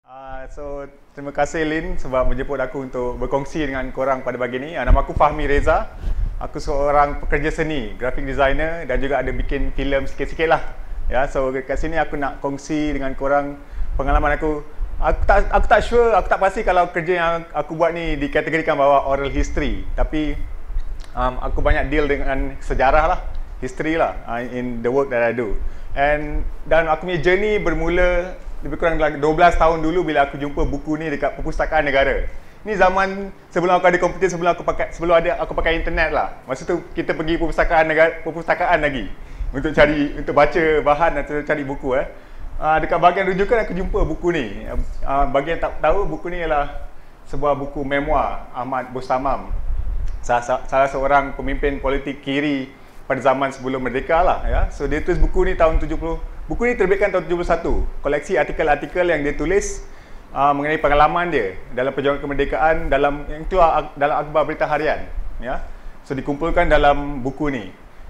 So terima kasih Lin sebab menjemput aku untuk berkongsi dengan korang pada pagi ni. Nama aku Fahmi Reza. Aku seorang pekerja seni, graphic designer dan juga ada bikin filem sikit-sikit lah. Ya, so kat sini aku nak kongsi dengan korang pengalaman aku. Aku tak sure, aku tak pasti kalau kerja yang aku buat ni dikategorikan bawah oral history. Tapi aku banyak deal dengan sejarah lah, history lah in the work that I do. Dan aku punya journey bermula lebih kurang 12 tahun dulu bila aku jumpa buku ni dekat Perpustakaan Negara. Ni zaman sebelum aku ada komputer, sebelum aku pakai internet lah. Masa tu kita pergi perpustakaan lagi untuk baca bahan atau cari buku dekat bahagian rujukan aku jumpa buku ni. Bagi yang tak tahu, buku ni ialah sebuah buku memoir Ahmad Bustamam, salah seorang pemimpin politik kiri pada zaman sebelum merdeka lah ya. So dia tulis buku ni tahun 70. Buku ni terbitkan tahun 71. Koleksi artikel-artikel yang dia tulis mengenai pengalaman dia dalam perjuangan kemerdekaan yang keluar dalam akhbar berita harian ya. So dikumpulkan dalam buku ni.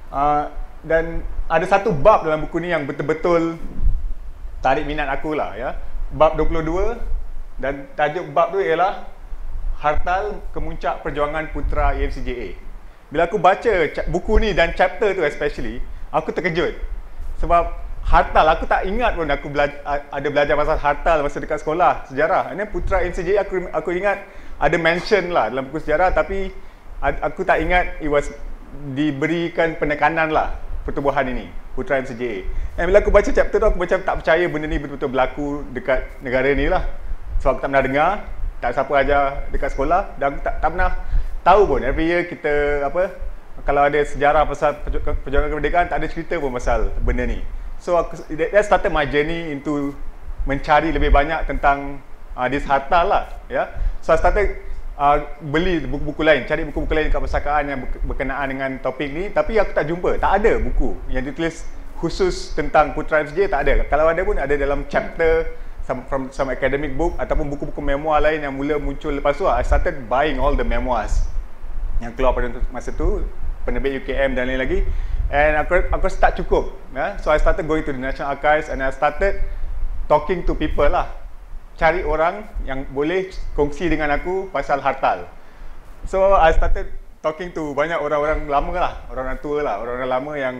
Dan ada satu bab dalam buku ni yang betul-betul tarik minat aku lah ya. Bab 22 dan tajuk bab tu ialah Hartal Kemuncak Perjuangan Putera EMCJA. Bila aku baca buku ni dan chapter tu especially, aku terkejut. Sebab Hartal, aku tak ingat pun aku ada belajar pasal Hartal masa dekat sekolah sejarah. Ini Putera EMCJA aku ingat ada mention lah dalam buku sejarah, tapi aku tak ingat diberikan penekanan lah pertubuhan ini, Putera EMCJA. Dan bila aku baca chapter tu, aku macam tak percaya benda ni betul-betul berlaku dekat negara ni lah. Sebab aku tak pernah dengar, tak siapa ajar dekat sekolah, dan aku tak pernah tahu pun. Every year kita kalau ada sejarah pasal perjuangan kemerdekaan, tak ada cerita pun pasal benda ni. So that started my journey into mencari lebih banyak tentang this Hartal lah ya. So I started beli buku-buku lain, cari buku-buku lain dekat perpustakaan yang berkenaan dengan topik ni, tapi aku tak jumpa, tak ada buku yang ditulis khusus tentang Putera EMCJA, tak ada. Kalau ada pun ada dalam chapter from some academic book ataupun buku-buku memoir lain yang mula muncul lepas tu. I started buying all the memoirs yang keluar pada masa tu, penerbit UKM dan lain lagi. And aku tak cukup ya? So I started going to the National Archives and I started talking to people lah, cari orang yang boleh kongsi dengan aku pasal Hartal. So I started talking to banyak orang-orang lama lah, orang-orang tua lah, orang-orang lama yang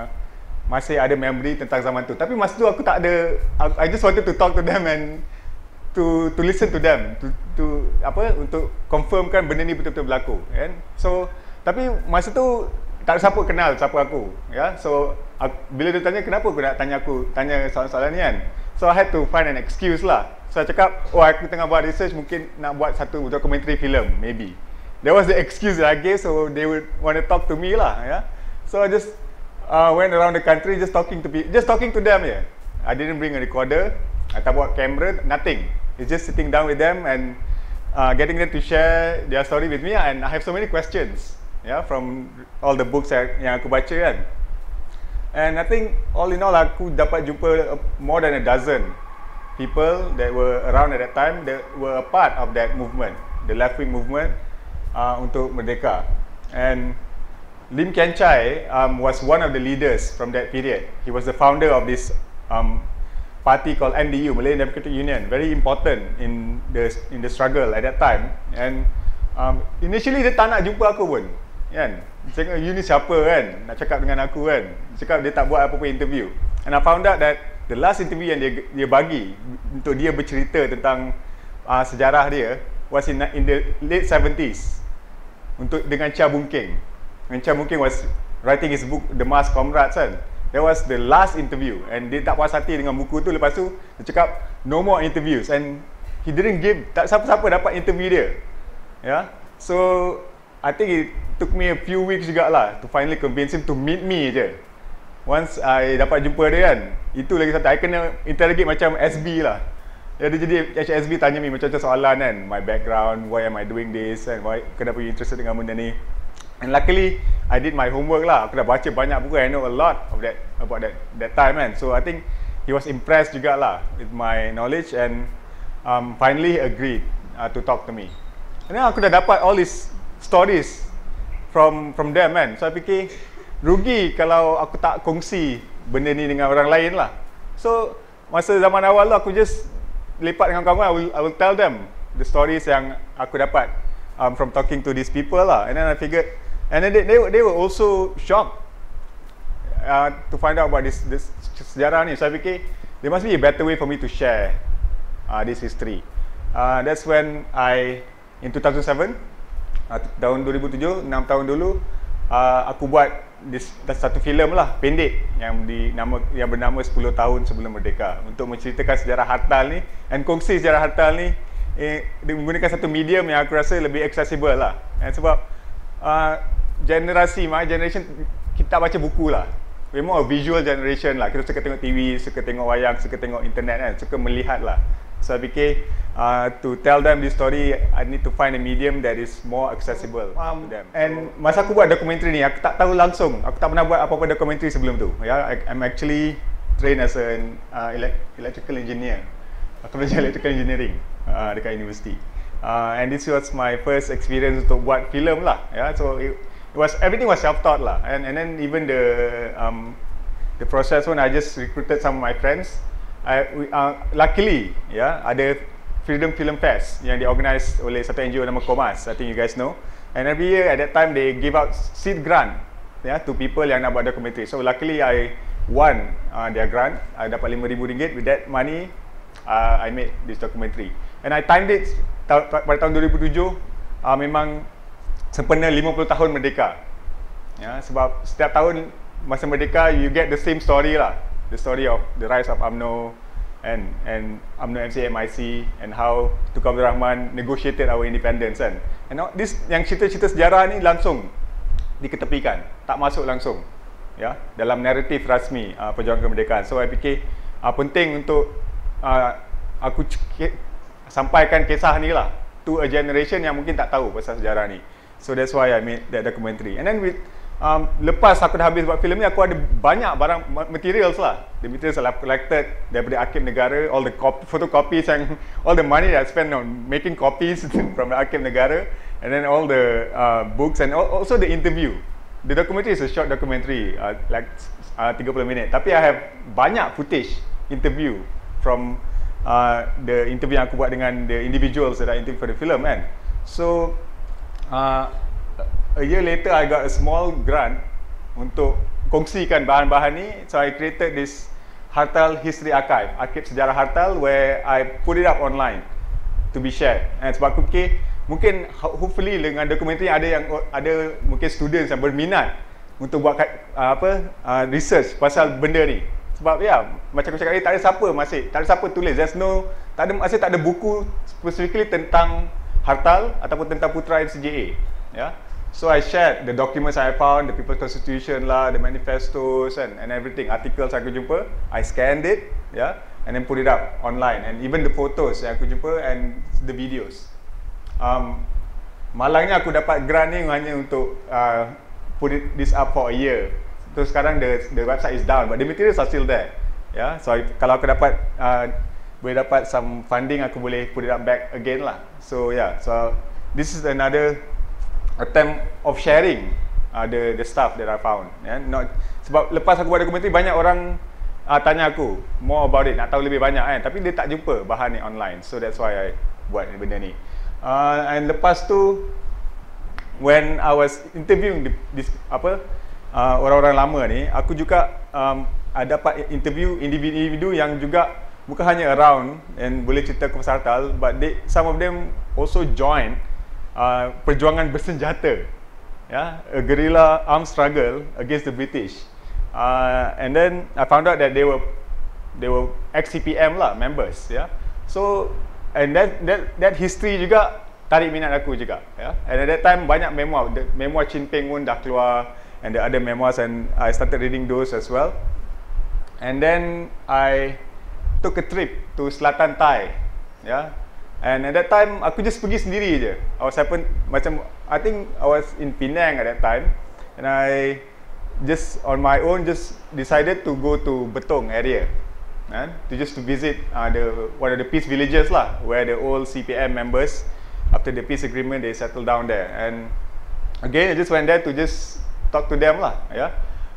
masih ada memory tentang zaman tu. Tapi masa tu aku tak ada, I just wanted to talk to them and to listen to them, untuk confirmkan benda ni betul-betul berlaku kan. So tapi masa tu tak siapa kenal siapa aku ya. So bila dia tanya kenapa aku nak tanya soalan-soalan ni kan, so I had to find an excuse lah. So I cakap, aku tengah buat research, mungkin nak buat satu documentary film maybe. That was the excuse that I gave, so they would want to talk to me lah ya. So I just went around the country just talking to them ya. I didn't bring a recorder, I tak bawa camera, nothing. It's just sitting down with them and getting them to share their story with me, and I have so many questions from all the books yang aku baca kan. And I think all in all aku dapat jumpa more than a dozen people that were around at that time that were a part of that movement, the left-wing movement untuk merdeka. And Lim Kian Chai was one of the leaders from that period. He was the founder of this party called MDU, Malay Democratic Union, very important in the struggle at that time. And initially dia tak nak jumpa aku pun kan. Dia cakap, you ni siapa kan nak cakap dengan aku kan. Dia cakap dia tak buat apa-apa interview. And I found out that the last interview yang dia bagi untuk dia bercerita tentang sejarah dia was in the late 70s dengan Chia Boon Keng. And Chia Boon Keng was writing his book The Masked Comrades kan. That was the last interview, and dia tak puas hati dengan buku tu. Lepas tu dia cakap no more interviews, and he didn't give, tak siapa-siapa dapat interview dia ya. So I think it took me a few weeks jugalah to finally convince him to meet me je. Once I dapat jumpa dia kan, itu lagi satu, I kena interrogate macam SB lah ya. Dia jadi HSB tanya me macam-macam soalan kan, my background, why am I doing this, and kenapa you interested dengan benda ni. And luckily I did my homework lah. Aku dah baca banyak buku, I know a lot of about that time kan. So I think he was impressed jugalah with my knowledge and finally agreed to talk to me. And then aku dah dapat all these stories from them kan. So I fikir rugi kalau aku tak kongsi benda ni dengan orang lain lah. So masa zaman awal tu aku just lepak dengan kawan-kawan, I will tell them the stories yang aku dapat from talking to these people lah. And then I figured, and then they were also shocked to find out about this sejarah ni. So I fikir there must be a better way for me to share this history. That's when in 2007, tahun 2007, 6 tahun dulu, aku buat satu filem lah, pendek yang bernama 10 tahun sebelum merdeka, untuk menceritakan sejarah hartal ni dan kongsi sejarah hartal ni menggunakan satu medium yang aku rasa lebih accessible lah. Sebab my generation, kita baca buku lah. We're more a visual generation lah. Kita suka tengok TV, suka tengok wayang, suka tengok internet kan, suka melihat lah. So I fikir to tell them this story, I need to find a medium that is more accessible to them. And masa aku buat dokumentari ni, aku tak tahu langsung. Aku tak pernah buat apa-apa dokumentari sebelum tu. I'm actually trained as an electrical engineer. Aku belajar electrical engineering dekat universiti. And this was my first experience untuk buat filem lah. So everything was self-taught lah. And then even the process when I just recruited some of my friends. Luckily, ada Freedom Film Fest yang diorganize oleh satu NGO nama Komas. I think you guys know. And every year at that time they give out seed grant to people yang nak buat dokumentari. So luckily I won their grant. I dapat RM5,000. With that money, I made this documentary. And I timed it pada tahun 2007. Memang sempena 50 tahun merdeka. Sebab setiap tahun masa merdeka you get the same story lah. The story of the rise of UMNO and UMNO MCMIC and how Tunku Abdul Rahman negotiated our independence kan. And this yang cerita-cerita sejarah ni langsung diketepikan, tak masuk langsung dalam naratif rasmi perjuangan kemerdekaan. So I fikir penting untuk aku sampaikan kisah ni lah to a generation yang mungkin tak tahu pasal sejarah ni. So that's why I made that documentary. And then lepas aku dah habis buat filem ni, aku ada banyak barang materials lah. The materials that I've collected daripada Arkib Negara, all the photocopies and all the money that I spent on making copies from the Arkib Negara, and then all the books and also the interview. The documentary is a short documentary, like 30 minit. Tapi I have banyak footage interview from the interview yang aku buat dengan the individuals that I interview for the film kan. So a year later, I got a small grant untuk kongsikan bahan-bahan ni. So I created this Hartal History Archive, Arkib Sejarah Hartal, where I put it up online to be shared. And sebab aku fikir mungkin hopefully dengan dokumentari ada mungkin students yang berminat untuk buat research pasal benda ni. Sebab macam aku cakap tadi, tak ada siapa tulis. Tak ada buku specifically tentang Hartal ataupun tentang Putra MCJA. So I shared the documents I found, the People's Constitution lah, the manifestos and everything, articles aku jumpa. I scanned it, and then put it up online, and even the photos yang aku jumpa and the videos. Malangnya aku dapat grant ni hanya untuk put this up for a year. So sekarang the website is down, but the materials are still there. So kalau aku boleh dapat some funding, aku boleh put it up back again lah. So so this is another attempt of sharing the stuff that I found. Sebab lepas aku buat dokumentari, banyak orang tanya aku more about it, nak tahu lebih banyak kan, tapi dia tak jumpa bahan ni online. So that's why I buat benda ni. And lepas tu, when I was interviewing orang-orang lama ni, aku juga dapat interview individu yang juga bukan hanya around and boleh cerita pasal Hartal, but some of them also join perjuangan bersenjata, a guerrilla armed struggle against the British. And then I found out that they were ex-CPM lah members, So and that history juga tarik minat aku juga, And at that time banyak memoir Chin Peng pun dah keluar, and the other memoirs, and I started reading those as well. And then I took a trip to Selatan Thai, And at that time, aku just pergi sendiri je. I think I was in Penang at that time, and I just on my own just decided to go to Betong area, to visit one of the peace villages lah, where the old CPM members, after the peace agreement, they settled down there. And again, I just went there to just talk to them lah,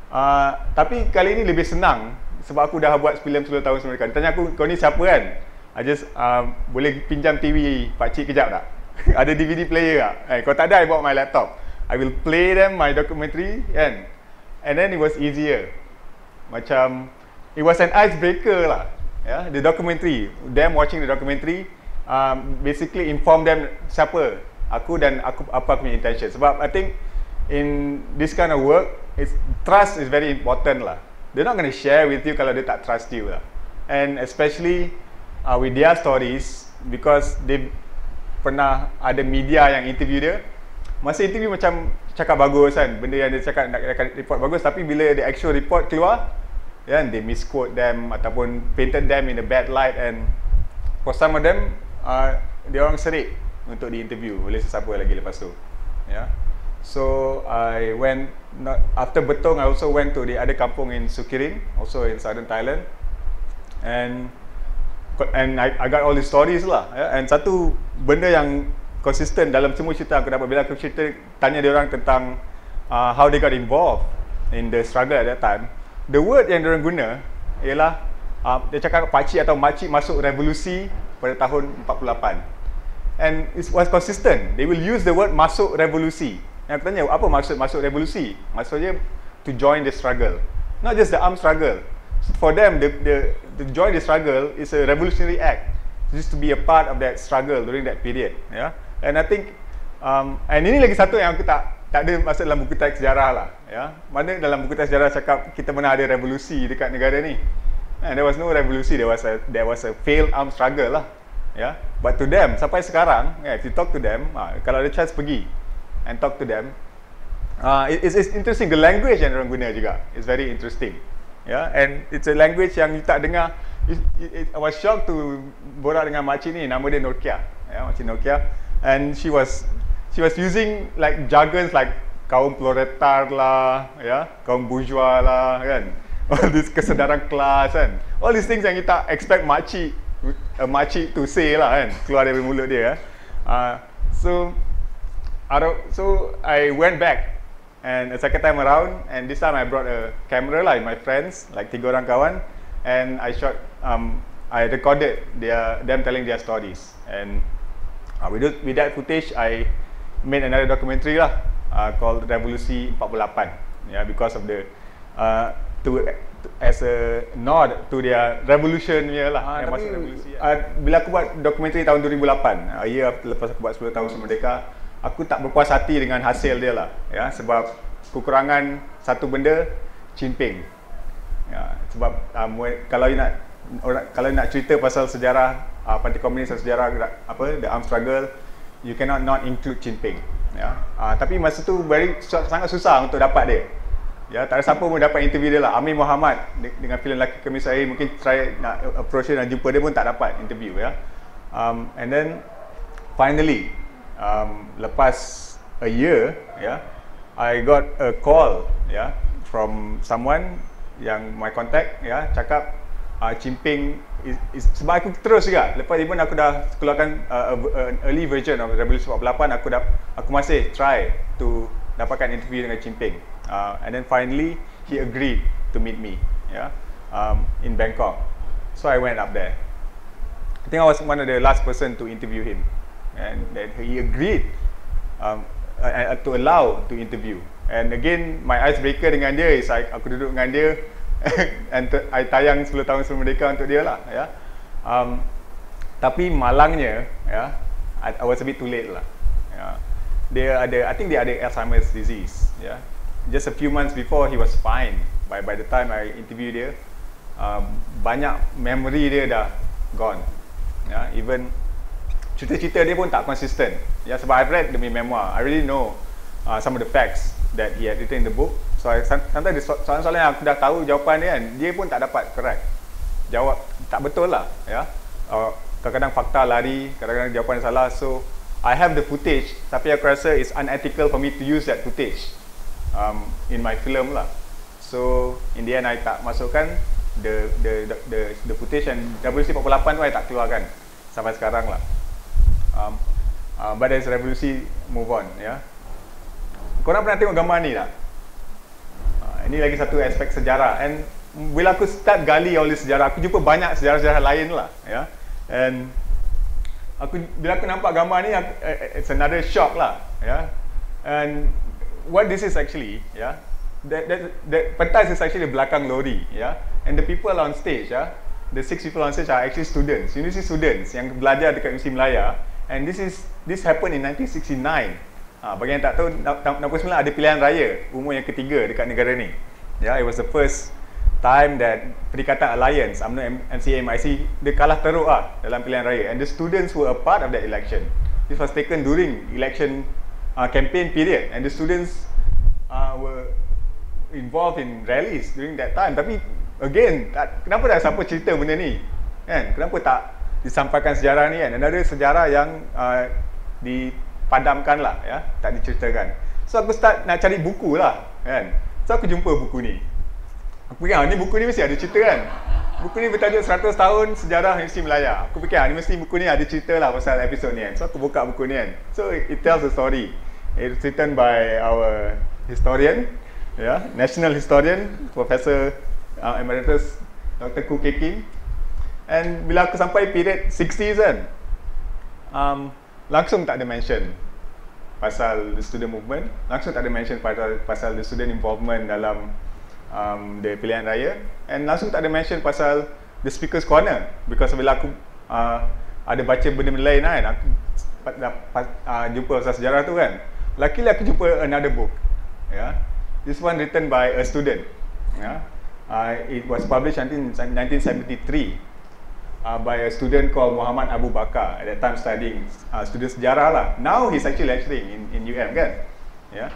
Tapi kali ini lebih senang sebab aku dah buat filem 10 tahun sebelum mereka. Dia tanya aku, kau ni siapa kan? I just boleh pinjam TV pakcik kejap tak? Ada DVD player tak? Kalau tak ada, I bawa my laptop. I will play them my documentary kan. And then it was easier. Macam it was an icebreaker lah. Yeah, the documentary, them watching the documentary basically inform them siapa aku dan apa aku punya intention. Sebab I think in this kind of work, trust is very important lah. They're not going to share with you kalau dia tak trust you lah. And especially with their stories, because they pernah ada media yang interview dia. Masa interview macam cakap bagus kan, benda yang dia cakap nak report bagus, tapi bila the actual report keluar, yeah, they misquote them ataupun painted them in a bad light, and for some of them dia orang serik untuk di interview oleh sesiapa lagi lepas tu. Yeah. So I went after Betong, I also went to the other kampung in Sukirin, also in southern Thailand, and I got all the stories lah. Yeah? And satu benda yang konsisten dalam semua cerita aku dapat, bila aku cerita tanya dia orang tentang how they got involved in the struggle at that time, the word yang dia orang guna ialah dia cakap pakcik atau makcik masuk revolusi pada tahun 48. And it was consistent. They will use the word masuk revolusi. Yang aku tanya, apa maksud masuk revolusi? Maksudnya to join the struggle, not just the armed struggle. For them, the join the struggle is a revolutionary act, just to be a part of that struggle during that period. Yeah. And I think and ini lagi satu yang aku tak ada masuk dalam buku teks sejarah lah, ya. Mana dalam buku teks sejarah cakap kita pernah ada revolusi dekat negara ni. And there was no revolusi, there was a failed armed struggle lah, ya. But to them sampai sekarang, if you talk to them, kalau ada chance pergi and talk to them, it's interesting, the language yang orang guna juga is very interesting, ya. And it's a language yang you tak dengar. I was shocked to borak dengan makcik ni, nama dia Norkia, ya, makcik Norkia. And she was using like jargons like kaum proletar lah, ya, kaum bourgeois lah, kan, all this kesedaran kelas kan, all these things yang kita expect makcik to say lah kan, keluar dari mulut dia. So I went back, and the second time around, and this time I brought a camera lah, with my friends, like 3 orang kawan, and I shot, I recorded them telling their stories, and with that footage, I made another documentary lah, called Revolusi 48. Yeah, because of the as a nod to their revolution punya lah. Yang masuk revolusi. Bila aku buat documentary tahun 2008, a year lepas aku buat 10 tahun Merdeka, aku tak berpuas hati dengan hasil dia lah. Ya, sebab kekurangan satu benda, chimping. Ya, sebab kalau nak cerita pasal sejarah Parti Komunis dan sejarah the armed struggle, you cannot not include Chin Peng. Ya. Tapi masa tu sangat susah untuk dapat dia. Ya, tak ada siapa pun dapat interview dia lah. Amir Muhammad dengan filem Laki Kemis Air mungkin try nak approach dia dan jumpa dia pun tak dapat interview, ya. And then finally lepas a year, ya, I got a call, ya, from someone yang my contact, ya, cakap Chin Peng sebab aku terus juga lepas even aku dah keluarkan an early version of Revolusi 48, aku masih try to dapatkan interview dengan Chin Peng, and then finally he agreed to meet me, yeah, in Bangkok. So I went up there. I think I was one of the last person to interview him, and then he agreed to allow to interview. And again, my icebreaker dengan dia is aku duduk dengan dia and I tayang 10 tahun sebelum Merdeka untuk dia lah, ya. Tapi malangnya, ya, I was a bit too late lah, ya. I think dia ada Alzheimer's disease, ya. Just a few months before he was fine. By the time I interview dia, banyak memory dia dah gone, ya. Even cerita-cerita dia pun tak konsisten, ya. Sebab I've read the memoir, I really know some of the facts that he had written in the book. So sometimes soalan-soalan yang aku dah tahu jawapan dia kan, dia pun tak dapat correct. Jawab tak betul lah, ya. Kadang-kadang fakta lari, kadang-kadang jawapan salah. So I have the footage, tapi aku rasa it's unethical for me to use that footage in my film lah. So in the end I tak masukkan the footage, and Revolusi 48 tu I tak keluarkan sampai sekarang lah. But there's Revolusi move on, ya. Korang pernah tengok gambar ni tak? Ini lagi satu aspek sejarah. And bila aku start gali oleh sejarah, aku jumpa banyak sejarah-sejarah lain lah, ya. And bila aku nampak gambar ni, it's another shock lah, yeah. And what this is actually, yeah, that pentas is actually belakang lori, yeah. And the people on stage, yeah, the 6 people on stage are actually students, university students yang belajar dekat Universiti Melaya. And this happened in 1969. Bagi yang tak tahu, 69 ada pilihan raya umur yang ketiga dekat negara ni. Yeah, it was the first time that Perikatan Alliance, UMNO, MCA, MIC, dia kalah teruk lah dalam pilihan raya. And the students were a part of that election. This was taken during election campaign period, and the students were involved in rallies during that time. Tapi again, kenapa tak siapa cerita benda ni? Kan? Kenapa tak disampaikan sejarah ni kan? Another sejarah yang dipadamkan lah, ya, tak diceritakan. So aku start nak cari buku lah, kan? So aku jumpa buku ni. Aku fikir, ni buku ni mesti ada cerita kan? Buku ni bertajuk 100 tahun sejarah Universiti Melaya. Aku fikir, ni mesti buku ni ada cerita lah pasal episod ni kan? So aku buka buku ni kan. So it tells the story. It's written by our historian, yeah, national historian, Professor Emeritus Dr. Khoo Kek Kim. And bila aku sampai period 60s kan, langsung tak ada mention pasal the student movement, langsung tak ada mention pasal the student involvement dalam the pilihan raya, and langsung tak ada mention pasal the speaker's corner, because bila aku ada baca benda-benda lain kan, aku jumpa pasal sejarah tu kan, luckily aku jumpa another book, yeah. This one written by a student, yeah. It was published in 1973 by a student called Muhammad Abu Bakar, at that time studying student sejarah lah. Now he's actually lecturing in UM kan, yeah.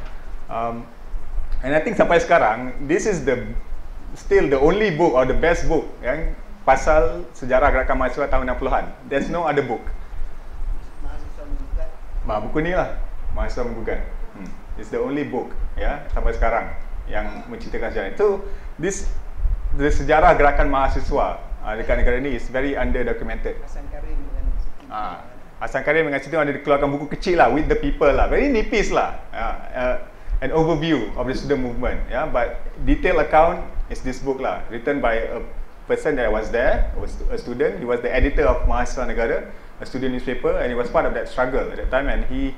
And I think sampai sekarang, this is still the only book or the best book yang pasal sejarah gerakan mahasiswa tahun 60-an. There's no other book. Mahasiswa menggugat. Buku ni lah, Mahasiswa Menggugat. It's the only book, ya, sampai sekarang yang menceritakan sejarah itu. The sejarah gerakan mahasiswa dekat negara ni is very under documented. Hasan Karim dengan Siti. Hasan Karim dengan Siti ada dikeluarkan buku kecil lah, With the People lah, very nipis lah. An overview of the student movement, yeah, but detailed account is this book lah, written by a person that was there, was a student. He was the editor of Mahasiswa Negara, a student newspaper, and he was part of that struggle at that time. And he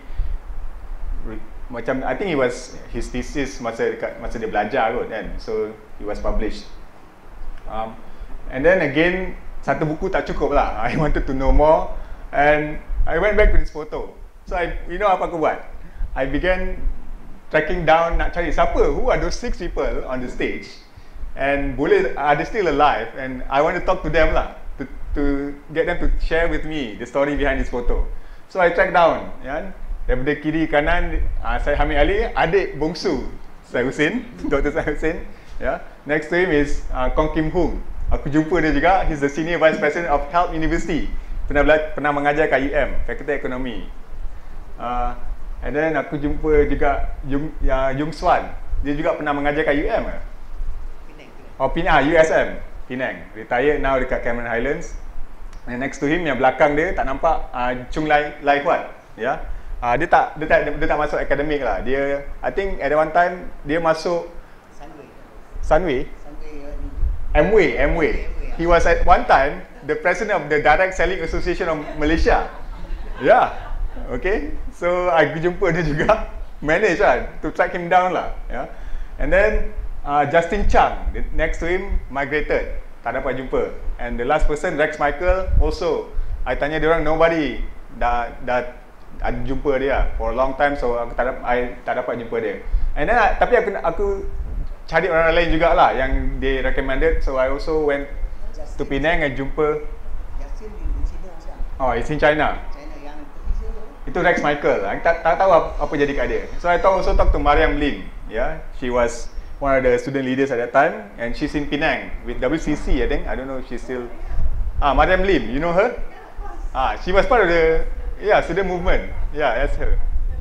I think it was his thesis masa dia belajar kot kan, so he was published. And then again, satu buku tak cukup lah. I wanted to know more, and I went back to this photo. So you know apa aku buat? I began tracking down, nak cari siapa, who are those 6 people on the stage, and are they still alive, and I want to talk to them lah, to get them to share with me the story behind this photo. So I track down, ya, daripada kiri kanan, Syed Hamid Ali, adik bongsu Syed Hussein, Dr. Syed Hussein, ya. Next to him is Kong Kim Hoong. Aku jumpa dia juga, he's the Senior Vice President of Health University, pernah mengajar kat UM, Fakulti Ekonomi. And then aku jumpa juga Yung Swan. Dia juga pernah mengajar kat UM ke? Penang. USM Penang. Retired now dekat Cameron Highlands. And next to him, yang belakang dia tak nampak, Chung Lai Huat, ya. Dia tak masuk akademik lah. Dia, I think at one time dia masuk Sunway. Amway. He was at one time the president of the Direct Selling Association of Malaysia. Yeah. Okay, so I jumpa dia juga, manage lah, to track him down lah, yeah. And then Justin Chang, next to him, migrated, tak dapat jumpa. And the last person, Rex Michael, also, I tanya dia orang, nobody dah jumpa dia for a long time, so aku tak dapat jumpa dia. And then tapi aku cari orang lain jugalah yang they recommended, so I also went to Penang and jumpa. Justin di China sekarang. Oh, it's in China. Itu Rex Michael. Tak tahu apa jadi kat dia. So I also talk to Mariam Lim. Yeah, she was one of the student leaders at that time, and she's in Penang with WCC. I think. I don't know if she's still. Mariam Lim. You know her? She was part of the student movement. Yeah, that's her.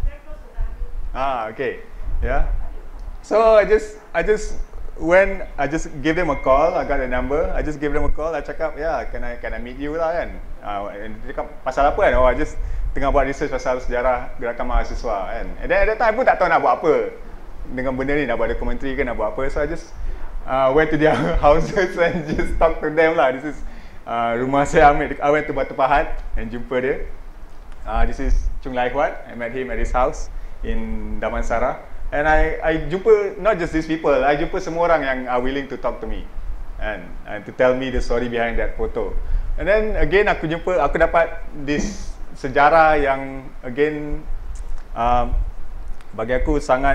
Okay. Yeah. So I just gave them a call. I got a number. I just gave them a call. I cakap, can I meet you lah kan? Dia cakap pasal apa kan? I just tengah buat research pasal sejarah gerakan mahasiswa kan. And then at that time pun tak tahu nak buat apa dengan benda ni, nak buat dokumentari ke nak buat apa. So I just went to their houses and just talk to them lah. This is rumah saya I went to Batu Pahat and jumpa dia. This is Chung Lai Huat. I met him at his house in Damansara. And I jumpa not just these people, I jumpa semua orang yang are willing to talk to me and to tell me the story behind that photo. And then again aku dapat this sejarah yang again bagi aku sangat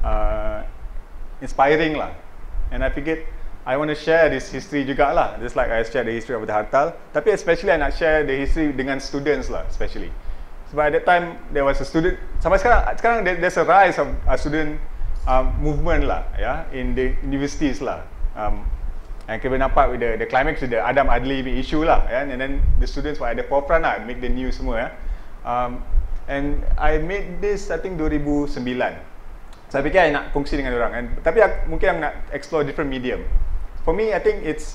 inspiring lah. And I figured I want to share this history juga lah, just like I share the history of the Hartal. Tapi especially I nak share the history dengan students lah, especially. Sebab at that time there was a student, sampai sekarang there's a rise of a student movement lah, in the universities lah. And kita nampak with the climax with the Adam Adli issue lah, and then the students were at the forefront lah, make the news semua. And I made this I think 2009. Saya fikir I nak kongsi dengan orang, tapi mungkin I nak explore different medium. For me, I think it's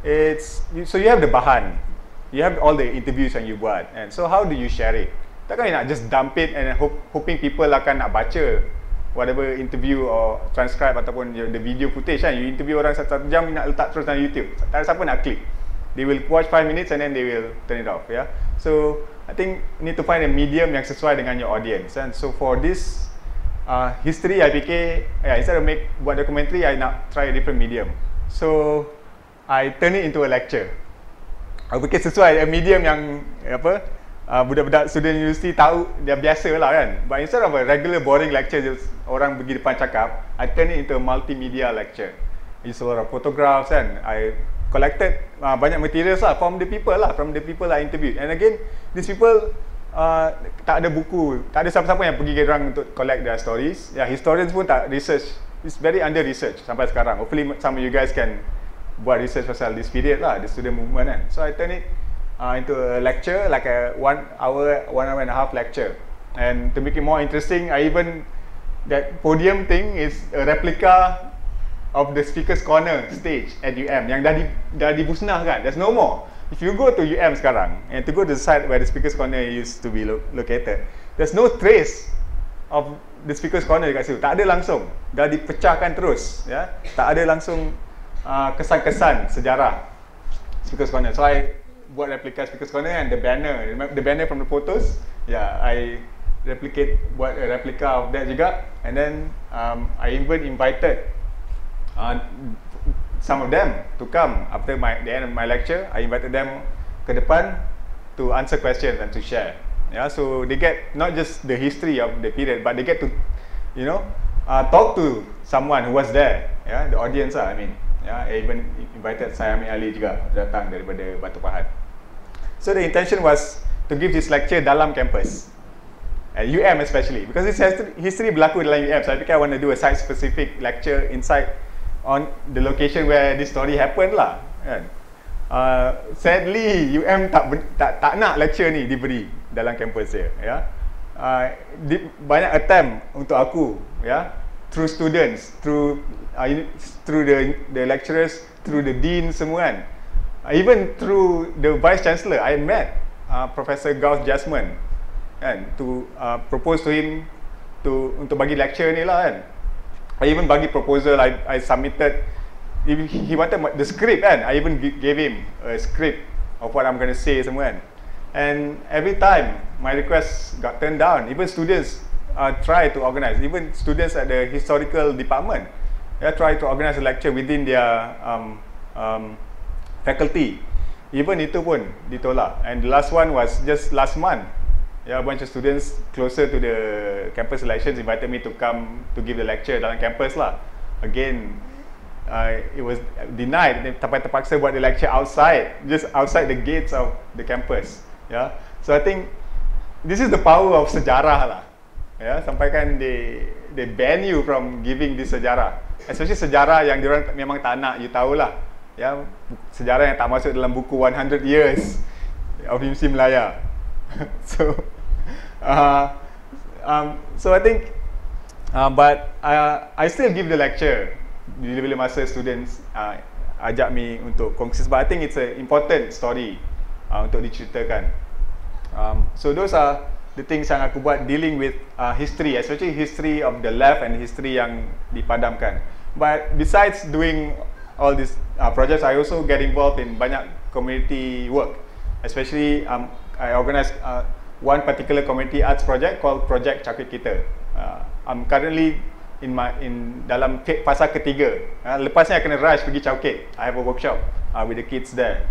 so you have the bahan, you have all the interviews yang you buat, and so how do you share it? Takkan you nak just dump it and hoping people akan nak baca whatever interview or transcribe ataupun the video footage kan. You interview orang 1 jam, you nak letak terus dalam YouTube, tak ada siapa nak klik. They will watch 5 minutes and then they will turn it off. So I think you need to find a medium yang sesuai dengan your audience. And so for this history, I fikir instead of buat documentary, I nak try a different medium. So I turn it into a lecture. Aku fikir sesuai a medium yang budak-budak student university tahu dia biasa lah kan. But instead of a regular boring lecture just orang pergi depan cakap, I turn it into a multimedia lecture. I use a lot of photographs kan. I collected banyak materials lah from the people I interviewed. And again, these people tak ada buku, tak ada siapa-siapa yang pergi ke orang untuk collect their stories. Historians pun tak research. It's very under research sampai sekarang. Hopefully some of you guys can buat research pasal this period lah, the student movement kan. So I turn it into a lecture, like a 1 hour and a half lecture. And to make it more interesting, that podium thing is a replica of the Speaker's Corner stage at UM yang dah dibusnah kan. There's no more. If you go to UM sekarang and to go to the site where the Speaker's Corner used to be located, there's no trace of the Speaker's Corner dekat situ. Tak ada langsung. Dah dipecahkan terus, tak ada langsung kesan-kesan sejarah Speaker's Corner. So I buat replika Speaker's Corner and the banner from the photos, I buat a replica of that juga. And then I even invited some of them to come after the end of my lecture. I invited them ke depan to answer questions and to share. So they get not just the history of the period, but they get to talk to someone who was there, the audience lah, I mean. I even invited Sayami Ali juga datang daripada Batu Pahat. So the intention was to give this lecture dalam campus, at UM especially, because this history berlaku dalam UM. So I think I want to do a site-specific lecture inside on the location where this story happened lah. Kan? Sadly, UM tak nak lecture ni diberi dalam campus dia. Banyak attempt untuk aku, through students, through the lecturers, through the dean semua kan. Even through the vice chancellor, I met Professor Gauss Jasmine kan, to propose to him untuk bagi lecture ni lah kan. I even bagi proposal, I submitted. He wanted the script kan. I even gave him a script of what I'm going to say semua kan. And every time my request got turned down. Even students try to organize. Even students at the historical department, try to organize a lecture within their faculty. Even itu pun ditolak. And the last one was just last month. A bunch of students closer to the campus elections invited me to come to give the lecture dalam campus lah. Again, it was denied. Sampai terpaksa buat the lecture outside, just outside the gates of the campus. So I think this is the power of sejarah lah. Sampai kan they ban you from giving this sejarah, especially sejarah yang diorang memang tak nak you tahulah. Sejarah yang tak masuk dalam buku 100 years of Universiti Malaya. So I think but I still give the lecture bila masa students ajak me untuk kongsi, but I think it's an important story untuk diceritakan. So those are the things yang aku buat dealing with history, especially history of the left and history yang dipadamkan. But besides doing all these projects, I also get involved in banyak community work. Especially I organize one particular community arts project called Project Cakit Kita. I'm currently in dalam fasa ketiga. Lepas ni I kena rush pergi Cakit. I have a workshop with the kids there.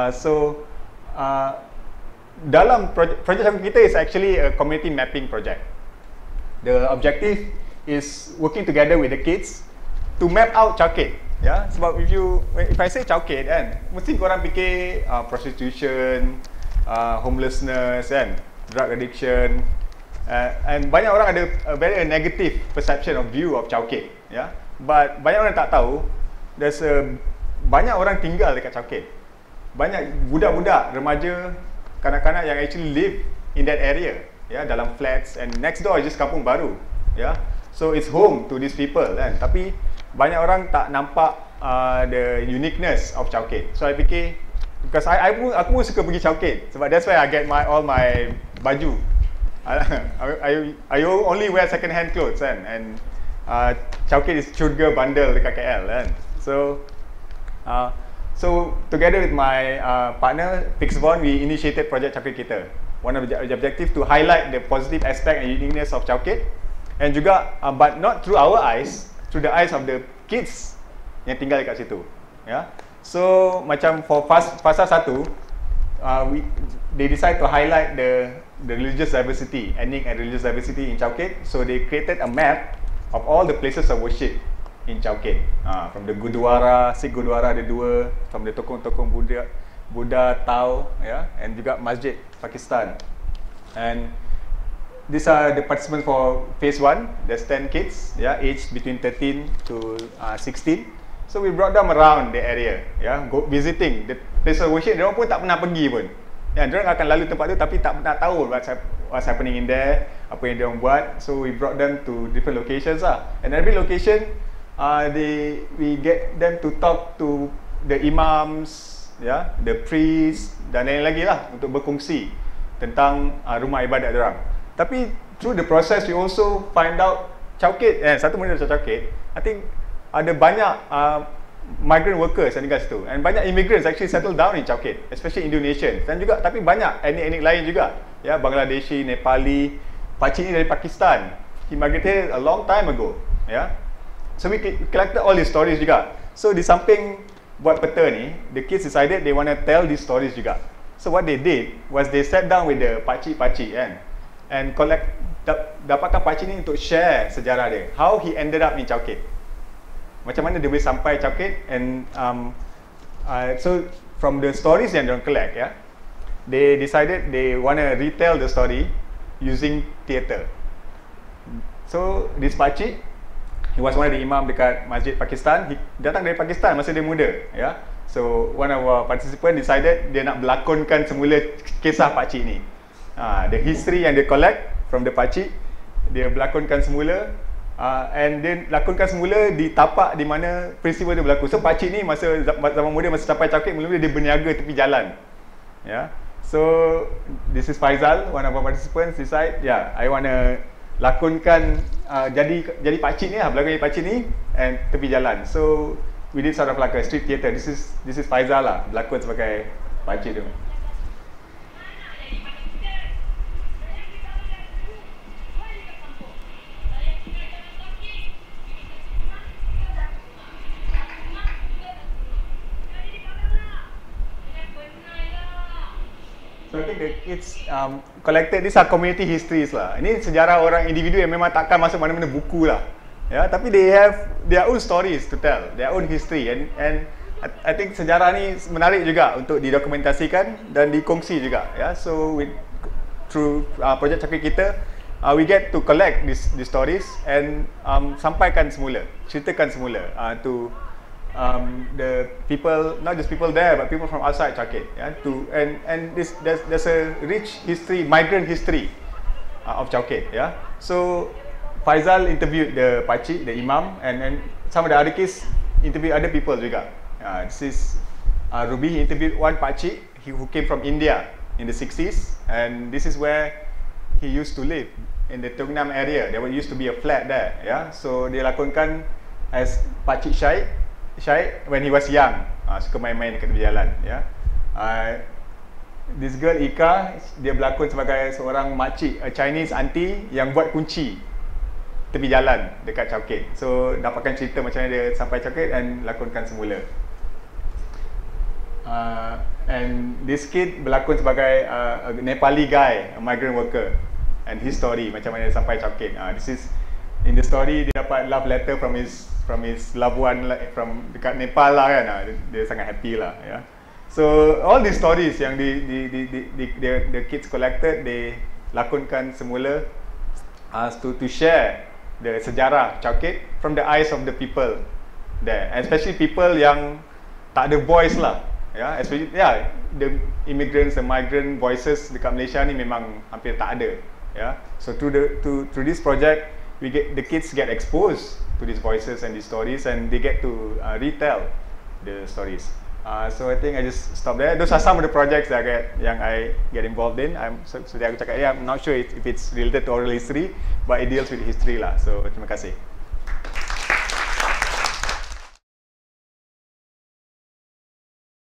Dalam project Cakit Kita is actually a community mapping project. The objective is working together with the kids to map out Cakit. Ya, sebab if I say Cakit kan, mesti korang fikir prostitution, homelessness kan, drug addiction, and banyak orang ada a very negative perception of view of Cakit, ya. But banyak orang tak tahu banyak orang tinggal dekat Cakit. Banyak budak-budak, remaja, kanak-kanak yang actually live in that area, ya, dalam flats, and next door is just kampung baru, ya. So it's home to these people kan. Tapi banyak orang tak nampak the uniqueness of Cakit. So I fikir, because aku pun suka pergi Cakit, sebab that's why I get all my baju. I only wear second hand clothes kan, and Cakit is curga bandel dekat KL kan. So together with my partner Pixvon, we initiated Project Cakit Kita. One of the objective to highlight the positive aspect and uniqueness of Cakit, and juga but not through our eyes, through the eyes of the kids yang tinggal dekat situ. Ya. So macam for fasa 1, they decide to highlight the religious diversity, ethnic and religious diversity in Cakit. So they created a map of all the places of worship in Cakit. From the Gurdwara, Sikh Gurdwara ada 2, from the tokong-tokong Buddha Tao, ya, and juga Masjid Pakistan. And these are the participants for phase 1. There's 10 kids, ya, aged between 13 to 16. So we brought them around the area, ya, go visiting the place of worship. Mereka pun tak pernah pergi pun. Ya, mereka akan lalu tempat tu tapi tak pernah tahu what's happening in there, apa yang mereka buat. So we brought them to different locations lah. And every location, we get them to talk to the imams, ya, the priests dan lain lagi lah, untuk berkongsi tentang rumah ibadat orang. Tapi through the process we also find out Cakit, satu benda macam Cakit, I think ada banyak migrant workers yang tinggal situ, and banyak immigrants actually settle down in Cakit, especially Indonesians, dan juga tapi banyak etnik-etnik lain juga, ya, Bangladeshi, Nepali. Pakcik ni dari Pakistan, he migrated a long time ago, ya. So we collected all these stories juga. So di samping buat peta ni, the kids decided they want to tell these stories juga. So what they did was they sat down with the pakcik-pakcik kan, and dapatkan pakcik ni untuk share sejarah dia, how he ended up in Cakit, macam mana dia boleh sampai Cakit. And so from the stories yang diorang collect, ya, they decided they want to retell the story using theatre. So this pakcik, he was one of the imam dekat Masjid Pakistan. He datang dari Pakistan masa dia muda, ya. So one of our participants decided dia nak berlakonkan semula kisah pakcik ni. The history yang dia collect from the pakcik, dia berlakonkan semula. And dia lakonkan semula di tapak di mana peristiwa dia berlaku. So pakcik ni masa zaman muda, masa sampai Cakit, mula-mula dia berniaga tepi jalan, ya. So this is Faizal, one of our participants, decide, I want to lakonkan jadi pakcik ni lah, berlakon jadi pakcik ni and tepi jalan. So we did sort of like a street theatre. This is Faizal lah, berlakon sebagai pakcik tu. So I think the kids collected, these are community histories lah. Ini sejarah orang individu yang memang takkan masuk mana-mana buku lah, ya. Tapi they have their own stories to tell, their own history, and I think sejarah ni menarik juga untuk didokumentasikan dan dikongsi juga, ya. So through Project Cakit Kita, we get to collect these stories and sampaikan semula, ceritakan semula to the people, not just people there, but people from outside Cakit, yeah, and there's a rich history, migrant history of Cakit, yeah. So Faizal interviewed the pakcik, the imam, and some of the other kids interviewed other people juga. This is Ruby. He interviewed one pakcik who came from India in the 60s, and this is where he used to live, in the Tungnam area. There used to be a flat there, yeah. So dia lakonkan as Pakcik Syed when he was young, suka main-main dekat tepi jalan, ya. This girl Ika, dia berlakon sebagai seorang makcik, a Chinese auntie yang buat kunci tepi jalan dekat Chowkit. So dapatkan cerita macam mana dia sampai Chowkit dan lakonkan semula. And this kid berlakon sebagai a Nepali guy, a migrant worker, and his story macam mana dia sampai Chowkit. This is in the story, dia dapat love letter from his loved one from dekat Nepal lah kan. Dia sangat happy lah, ya. So all these stories yang the kids collected, they lakonkan semula to share the sejarah Chowkit from the eyes of the people there, and especially people yang tak ada voice lah, ya. Especially the immigrants, the migrant voices dekat Malaysia ni memang hampir tak ada, ya. So through this project, the kids get exposed to these voices and these stories, and they get to retell the stories. So I think I just stop there. Those are some of the projects that I get involved in. So aku cakap, I'm not sure if it's related to oral history, but it deals with history lah. So terima kasih.